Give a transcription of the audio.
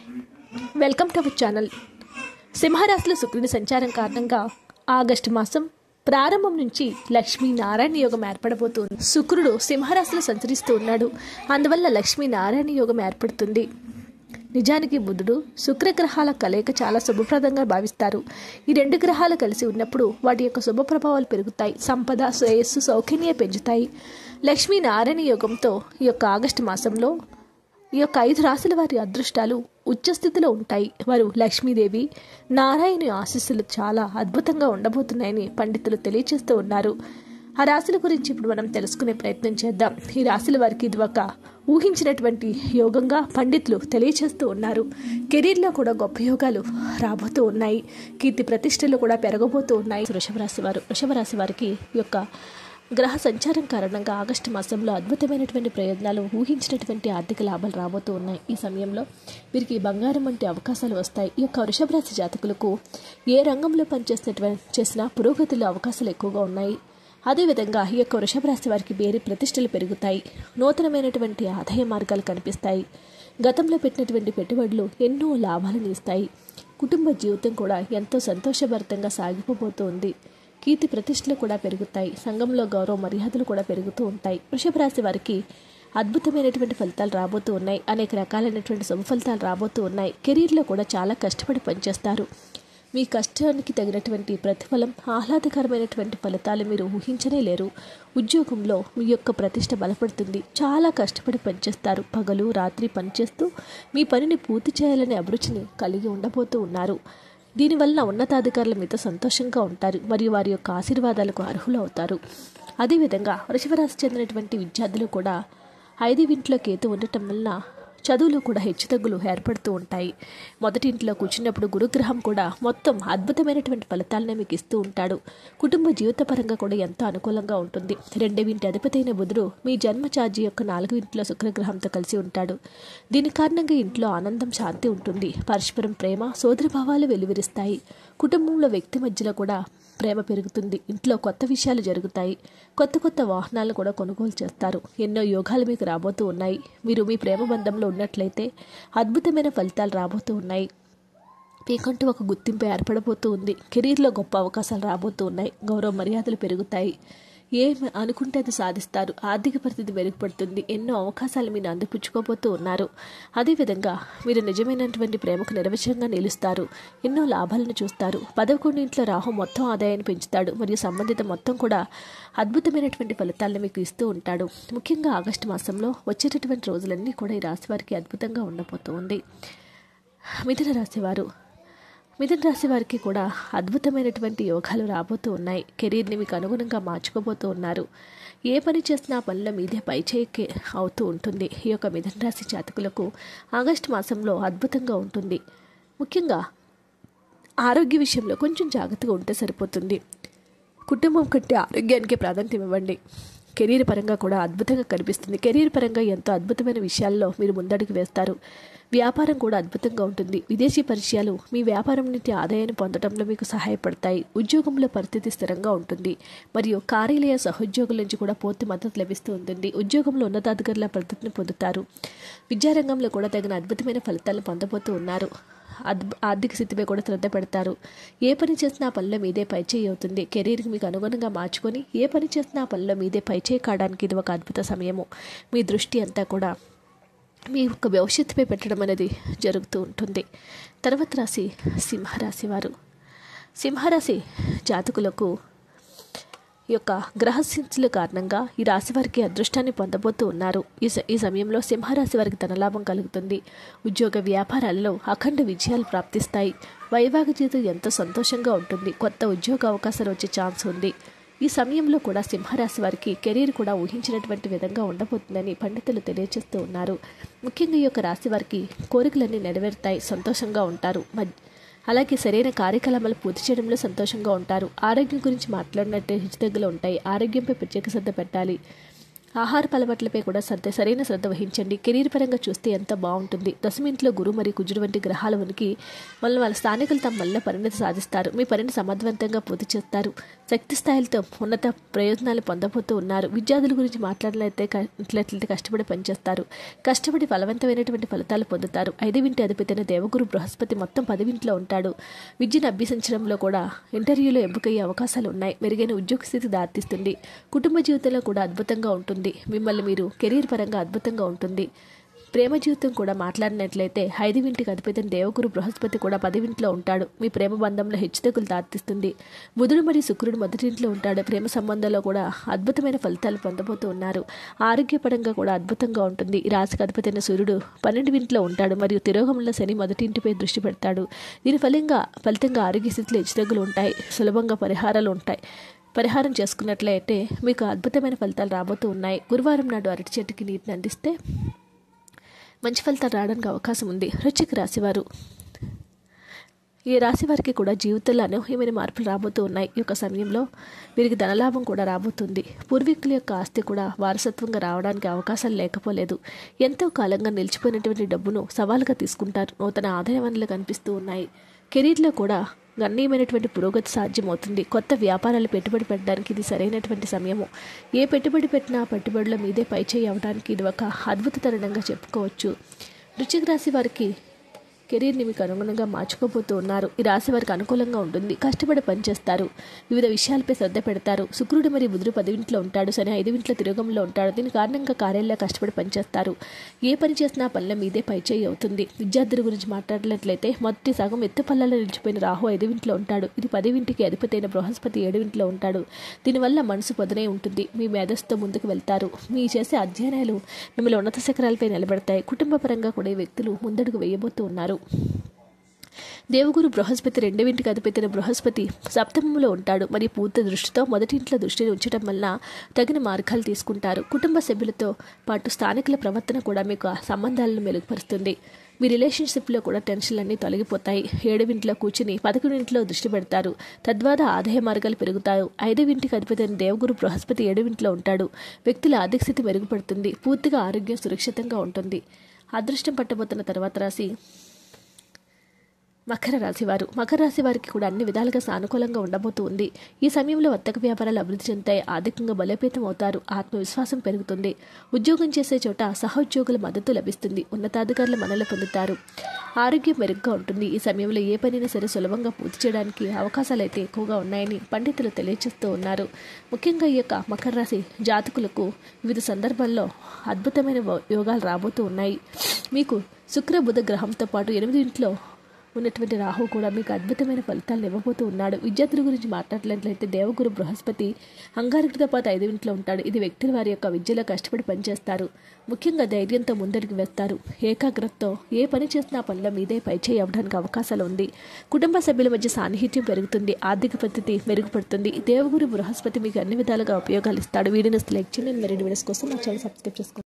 Welcome to our channel. సింహరాశిలో శుక్రుని సంచారం కారణంగా ఆగస్టు మాసం ప్రారంభం నుంచి లక్ష్మీనారాయణ యోగం ఏర్పడబోతుంది. శుక్రుడు సింహరాశిలో సంచరిస్తూ ఉన్నాడు. అందువల్ల లక్ష్మీనారాయణ యోగం ఏర్పడుతుంది. నిజానికి బుధుడు శుక్రగ్రహాల కలయిక చాలా శుభప్రదంగా భావిస్తారు. ఈ రెండు గ్రహాలు కలిసి ఉన్నప్పుడు వాటి యొక్క శుభ ప్రభావాలు పెరుగుతాయి. సంపద, శ్రేయస్సు, సౌఖ్యాన్ని పెంచుతాయి. లక్ష్మీనారాయణ యోగంతో ఈ యొక్క ఆగస్టు మాసంలో ఈ యొక్క 5 రాశుల వారి అదృష్టాలు ఉచ్చస్థితిలో ఉంటాయి. వారు లక్ష్మీదేవి, నారాయణి ఆశీస్సులు చాలా అద్భుతంగా ఉండబోతున్నాయని పండితులు తెలియజేస్తూ ఉన్నారు. ఆ రాశుల గురించి ఇప్పుడు మనం తెలుసుకునే ప్రయత్నం చేద్దాం. ఈ రాశుల వారికి ఇది ఒక ఊహించినటువంటి యోగంగా పండితులు తెలియజేస్తూ ఉన్నారు. కెరీర్లో కూడా గొప్ప యోగాలు రాబోతూ ఉన్నాయి. కీర్తి ప్రతిష్టలు కూడా పెరగబోతూ ఉన్నాయి. వృషభ రాశి వారికి ఈ యొక్క గ్రహ సంచారం కారణంగా ఆగస్టు మాసంలో అద్భుతమైనటువంటి ప్రయోజనాలు, ఊహించినటువంటి ఆర్థిక లాభాలు రాబోతూ ఉన్నాయి. ఈ సమయంలో వీరికి బంగారం వంటి అవకాశాలు వస్తాయి. ఈ యొక్క వృషభ రాశి జాతకులకు ఏ రంగంలో చేసినా పురోగతిలో అవకాశాలు ఎక్కువగా ఉన్నాయి. అదేవిధంగా ఈ యొక్క వృషభ రాశి వారికి వేరే ప్రతిష్టలు పెరుగుతాయి. నూతనమైనటువంటి ఆదాయ మార్గాలు కనిపిస్తాయి. గతంలో పెట్టినటువంటి పెట్టుబడులు ఎన్నో లాభాలను ఇస్తాయి. కుటుంబ జీవితం కూడా ఎంతో సంతోషభరితంగా సాగిపోబోతోంది. కీర్తి ప్రతిష్టలు కూడా పెరుగుతాయి. సంఘంలో గౌరవ మర్యాదలు కూడా పెరుగుతూ ఉంటాయి. వృషభ రాశి వారికి అద్భుతమైనటువంటి ఫలితాలు రాబోతూ ఉన్నాయి. అనేక రకాలైనటువంటి శుభ ఫలితాలు రాబోతూ ఉన్నాయి. కెరీర్లో కూడా చాలా కష్టపడి పనిచేస్తారు. మీ కష్టానికి తగినటువంటి ప్రతిఫలం, ఆహ్లాదకరమైనటువంటి ఫలితాలు మీరు ఊహించనే లేరు. ఉద్యోగంలో మీ యొక్క ప్రతిష్ట బలపడుతుంది. చాలా కష్టపడి పనిచేస్తారు. పగలు రాత్రి పనిచేస్తూ మీ పనిని పూర్తి చేయాలనే అభిరుచిని కలిగి ఉండబోతూ ఉన్నారు. దీనివల్ల ఉన్నతాధికారులు మీతో సంతోషంగా ఉంటారు మరియు వారి యొక్క ఆశీర్వాదాలకు అర్హులు అవుతారు. అదేవిధంగా వృషభ రాశి చెందినటువంటి విద్యార్థులు కూడా 5వ ఇంట్లో కేతు ఉండటం వలన చదువులో కూడా హెచ్చుతగ్గులు ఏర్పడుతూ ఉంటాయి. మొదటి ఇంట్లో కూర్చున్నప్పుడు గురుగ్రహం కూడా మొత్తం అద్భుతమైనటువంటి ఫలితాలనే మీకు ఇస్తూ ఉంటాడు. కుటుంబ జీవితపరంగా కూడా ఎంతో అనుకూలంగా ఉంటుంది. 2వ ఇంటి అధిపతి అయిన బుధుడు మీ జన్మ ఛార్జీ యొక్క 4వ ఇంట్లో శుక్రగ్రహంతో కలిసి ఉంటాడు. దీని కారణంగా ఇంట్లో ఆనందం, శాంతి ఉంటుంది. పరస్పరం ప్రేమ, సోదర భావాలు వెలువరిస్తాయి. కుటుంబంలో వ్యక్తి మధ్యలో కూడా ప్రేమ పెరుగుతుంది. ఇంట్లో కొత్త విషయాలు జరుగుతాయి. కొత్త వాహనాలు కూడా కొనుగోలు చేస్తారు. ఎన్నో యోగాలు మీకు రాబోతూ ఉన్నాయి. మీరు మీ ప్రేమ బంధంలో ఉన్నట్లయితే అద్భుతమైన ఫలితాలు రాబోతూ ఉన్నాయి. మీకంటూ ఒక గుర్తింపు ఏర్పడబోతూ ఉంది. కెరీర్లో గొప్ప అవకాశాలు రాబోతూ ఉన్నాయి. గౌరవ మర్యాదలు పెరుగుతాయి. ఏమి అనుకుంటే అది సాధిస్తారు. ఆర్థిక పరిస్థితి మెరుగుపడుతుంది. ఎన్నో అవకాశాలు మీరు అందిపుచ్చుకోబోతూ ఉన్నారు. అదేవిధంగా మీరు నిజమైనటువంటి ప్రేమకు నిర్వచనంగా నిలుస్తారు. ఎన్నో లాభాలను చూస్తారు. 11వ ఇంట్లో రాహు మొత్తం ఆదాయాన్ని పెంచుతాడు మరియు సంబంధిత మొత్తం కూడా అద్భుతమైనటువంటి ఫలితాలను మీకు ఇస్తూ ఉంటాడు. ముఖ్యంగా ఆగస్టు మాసంలో వచ్చేటటువంటి రోజులన్నీ కూడా ఈ రాశి వారికి అద్భుతంగా ఉండబోతుంది. మిథున రాశి వారికి కూడా అద్భుతమైనటువంటి యోగాలు రాబోతూ ఉన్నాయి. కెరీర్ని మీకు అనుగుణంగా మార్చుకోబోతూ ఉన్నారు. ఏ పని చేసినా ఆ పనిలో మీదే పైచేయి అవుతూ ఉంటుంది. ఈ యొక్క మిథున రాశి జాతకులకు ఆగస్టు మాసంలో అద్భుతంగా ఉంటుంది. ముఖ్యంగా ఆరోగ్య విషయంలో కొంచెం జాగ్రత్తగా ఉంటే సరిపోతుంది. కుటుంబం కంటే ఆరోగ్యానికి ప్రాధాన్యత ఇవ్వండి. కెరీర్ పరంగా కూడా అద్భుతంగా కనిపిస్తుంది. కెరీర్ పరంగా ఎంతో అద్భుతమైన విషయాల్లో మీరు ముందడుగు వేస్తారు. వ్యాపారం కూడా అద్భుతంగా ఉంటుంది. విదేశీ పరిచయాలు మీ వ్యాపారం నుండి ఆదాయాన్ని పొందడంలో మీకు సహాయపడతాయి. ఉద్యోగంలో పరిస్థితి స్థిరంగా ఉంటుంది మరియు కార్యాలయ సహోద్యోగుల నుంచి కూడా పూర్తి మద్దతు లభిస్తూ ఉంటుంది. ఉద్యోగంలో ఉన్నతాధికారుల మద్దతును పొందుతారు. విద్యారంగంలో కూడా తగిన అద్భుతమైన ఫలితాలను పొందబోతూ ఉన్నారు. ఆర్థిక స్థితిపై కూడా శ్రద్ధ పెడతారు. ఏ పని చేసినా ఆ పనిలో మీదే పైచేయి అవుతుంది. కెరీర్కి మీకు అనుగుణంగా మార్చుకొని ఏ పని చేసినా ఆ పనిలో మీదే పైచేయి కావడానికి ఇది ఒక అద్భుత సమయము. మీ దృష్టి అంతా కూడా మీ యొక్క భవిష్యత్తుపై పెట్టడం అనేది జరుగుతూ ఉంటుంది. తర్వాత రాశి సింహరాశి వారు. సింహరాశి జాతకులకు ఈ యొక్క గ్రహస్థితుల కారణంగా ఈ రాశి వారికి అదృష్టాన్ని పొందబోతూ ఉన్నారు. ఈ సమయంలో సింహరాశి వారికి ధనలాభం కలుగుతుంది. ఉద్యోగ వ్యాపారాలలో అఖండ విజయాలు ప్రాప్తిస్తాయి. వైవాహిక జీవితం ఎంతో సంతోషంగా ఉంటుంది. కొత్త ఉద్యోగ అవకాశాలు వచ్చే ఛాన్స్ ఉంది. ఈ సమయంలో కూడా సింహరాశి వారికి కెరీర్ కూడా ఊహించినటువంటి విధంగా ఉండబోతుందని పండితులు తెలియజేస్తూ ఉన్నారు. ముఖ్యంగా ఈ యొక్క రాశి వారికి కోరికలన్నీ నెరవేరుతాయి. సంతోషంగా ఉంటారు. అలాగే సరైన కార్యకలాపాలు పూర్తి చేయడంలో సంతోషంగా ఉంటారు. ఆరోగ్యం గురించి మాట్లాడినట్టే హెచ్చుతగ్గులు ఉంటాయి. ఆరోగ్యంపై ప్రత్యేక శ్రద్ధ పెట్టాలి. ఆహారపు అలవాట్లపై కూడా సరైన శ్రద్ధ వహించండి. కెరీర్ పరంగా చూస్తే ఎంత బాగుంటుంది. దశమి ఇంట్లో గురు మరియు కుజుడు వంటి గ్రహాల ఉనికి వల్ల వాళ్ళ స్థానికులు తమ వల్ల పరిణతి సాధిస్తారు. మీ పనిని సమర్థవంతంగా పూర్తి చేస్తారు. శక్తి స్థాయిలతో ఉన్నత ప్రయోజనాలు పొందబోతూ ఉన్నారు. విద్యార్థుల గురించి మాట్లాడినట్లయితే కష్టపడి పనిచేస్తారు. కష్టపడి ఫలవంతమైనటువంటి ఫలితాలు పొందుతారు. 5వ ఇంటి అధిపతి దేవగురు బృహస్పతి మొత్తం 10వ ఇంట్లో ఉంటాడు. విద్యను అభ్యసించడంలో కూడా ఇంటర్వ్యూలో ఎంపికయ్యే అవకాశాలు ఉన్నాయి. మెరుగైన ఉద్యోగ స్థితి దారితీస్తుంది. కుటుంబ జీవితంలో కూడా అద్భుతంగా ఉంటుంది. మిమ్మల్ని మీరు కెరీర్ పరంగా అద్భుతంగా ఉంటుంది. ప్రేమ జీవితం కూడా మాట్లాడినట్లయితే 5వ ఇంటికి అధిపతి దేవగురు బృహస్పతి కూడా 10వ ఇంట్లో ఉంటాడు. మీ ప్రేమ బంధంలో హెచ్చుతగ్గులు దారితీస్తుంది. బుధుడు మరియు శుక్రుడు మొదటి ఇంట్లో ఉంటాడు. ప్రేమ సంబంధాల్లో కూడా అద్భుతమైన ఫలితాలు పొందబోతూ ఉన్నారు. ఆరోగ్యపరంగా కూడా అద్భుతంగా ఉంటుంది. ఈ రాశికి అధిపతి అయిన సూర్యుడు 12వ ఇంట్లో ఉంటాడు మరియు తిరోగమనంలో శని మొదటి ఇంటిపై దృష్టి పెడతాడు. దీని ఫలితంగా ఆరోగ్య స్థితిలో హెచ్చుతగ్గులు ఉంటాయి. సులభంగా పరిహారం చేసుకున్నట్లయితే మీకు అద్భుతమైన ఫలితాలు రాబోతూ ఉన్నాయి. గురువారం నాడు అరటి చెట్టుకి నీటిని అందిస్తే మంచి ఫలితాలు రావడానికి అవకాశం ఉంది. వృశ్చిక రాశివారు, ఈ రాశి వారికి కూడా జీవితంలో అనూహ్యమైన మార్పులు రాబోతూ ఉన్నాయి. ఈ యొక్క సమయంలో వీరికి ధనలాభం కూడా రాబోతుంది. పూర్వీకుల యొక్క ఆస్తి కూడా వారసత్వంగా రావడానికి అవకాశాలు లేకపోలేదు. ఎంతో కాలంగా నిలిచిపోయినటువంటి డబ్బును సవాలుగా తీసుకుంటారు. నూతన ఆదాయ వనరులు కనిపిస్తూ ఉన్నాయి. కెరీర్లో కూడా గణనీయమైనటువంటి పురోగతి సాధ్యమవుతుంది. కొత్త వ్యాపారాలు పెట్టుబడి పెట్టడానికి ఇది సరైనటువంటి సమయము. ఏ పెట్టుబడి పెట్టినా పెట్టుబడుల మీదే పైచేయి అవడానికి ఇది ఒక అద్భుత తరుణంగా చెప్పుకోవచ్చు. వృశ్చిక రాశి వారికి కెరీర్ని మీకు అనుగుణంగా మార్చుకోబోతూ ఉన్నారు. ఈ రాశి వారికి అనుకూలంగా ఉంటుంది. కష్టపడి పనిచేస్తారు. వివిధ విషయాలపై శ్రద్ధ పెడతారు. శుక్రుడు మరియు బుధుడు 10వ ఇంట్లో ఉంటాడు. శని 5వ ఇంట్లో తిరోగంలో ఉంటాడు. దీని కారణంగా కార్యాలయంలో కష్టపడి పనిచేస్తారు. ఏ పని చేసినా పనుల మీదే పైచేయి అవుతుంది. విద్యార్థుల గురించి మాట్లాడినట్లయితే మొదటి సగం ఎత్తు పల్లాలో నిలిచిపోయిన రాహు 5వ ఇంట్లో ఉంటాడు. ఇది 10వ ఇంటికి అధిపతి అయిన బృహస్పతి 7వ ఇంట్లో ఉంటాడు. దీనివల్ల మనసు పొదనే ఉంటుంది. మీ మేధస్సుతో ముందుకు వెళ్తారు. మీ చేసే అధ్యయనాలు మిమ్మల్ని ఉన్నత శిఖరాలపై నిలబెడతాయి. కుటుంబ పరంగా కూడా ఈ వ్యక్తులు ముందడుగు వేయబోతూ ఉన్నారు. దేవగురు బృహస్పతి 2వ ఇంటికి అధిపతి అయిన బృహస్పతి సప్తమంలో ఉంటాడు మరియు పూర్తి దృష్టితో మొదటి ఇంట్లో దృష్టిని ఉంచడం వల్ల తగిన మార్గాలు తీసుకుంటారు. కుటుంబ సభ్యులతో పాటు స్థానికుల ప్రవర్తన కూడా మీకు సంబంధాలను మెరుగుపరుస్తుంది. మీ రిలేషన్షిప్లో కూడా టెన్షన్లన్నీ తొలగిపోతాయి. 7వ ఇంట్లో కూర్చుని 11వ ఇంట్లో దృష్టి పెడతారు. తద్వారా ఆదాయ మార్గాలు పెరుగుతాయి. 5వ ఇంటికి అధిపతి అయిన దేవగురు బృహస్పతి 7వ ఇంట్లో ఉంటాడు. వ్యక్తుల ఆర్థిక స్థితి మెరుగుపడుతుంది. పూర్తిగా ఆరోగ్యం సురక్షితంగా ఉంటుంది. అదృష్టం పట్టబోతున్న తర్వాత రాశి మకర రాశి వారు. మకర రాశి వారికి కూడా అన్ని విధాలుగా సానుకూలంగా ఉండబోతూ ఉంది. ఈ సమయంలో వర్తక వ్యాపారాలు అభివృద్ధి చెందుతాయి. ఆర్థికంగా బలోపేతం అవుతారు. ఆత్మవిశ్వాసం పెరుగుతుంది. ఉద్యోగం చేసే చోట సహోద్యోగుల మద్దతు లభిస్తుంది. ఉన్నతాధికారుల మన్ననలు పొందుతారు. ఆరోగ్యం మెరుగ్గా ఉంటుంది. ఈ సమయంలో ఏ పనైనా సరే సులభంగా పూర్తి చేయడానికి అవకాశాలు అయితే ఎక్కువగా ఉన్నాయని పండితులు తెలియజేస్తూ ఉన్నారు. ముఖ్యంగా ఈ యొక్క మకర రాశి జాతకులకు వివిధ సందర్భాల్లో అద్భుతమైన యోగాలు రాబోతూ ఉన్నాయి. మీకు శుక్ర బుధ గ్రహంతో పాటు 8వ ఇంట్లో ఉన్నటువంటి రాహు కూడా మీకు అద్భుతమైన ఫలితాలను ఇవ్వబోతూ ఉన్నాడు. విద్యార్థుల గురించి మాట్లాడినట్లయితే దేవగురు బృహస్పతి అంగారకుడితో పాటు 5వ ఇంట్లో ఉంటాడు. ఇది వ్యక్తుల వారి యొక్క విద్యలో కష్టపడి పనిచేస్తారు. ముఖ్యంగా ధైర్యంతో ముందడుగు వేస్తారు. ఏకాగ్రతతో ఏ పని చేసినా పనుల మీదే పైచేయి అవ్వడానికి అవకాశాలు ఉంది. కుటుంబ సభ్యుల మధ్య సాన్నిహిత్యం పెరుగుతుంది. ఆర్థిక పరిస్థితి మెరుగుపడుతుంది. దేవగురు బృహస్పతి మీకు అన్ని విధాలుగా ఉపయోగాలు ఇస్తాడు. వీడియోని లైక్ చేయండి. మరిన్ని వీడియోస్ కోసం నా ఛానల్ సబ్స్క్రైబ్ చేసుకోండి.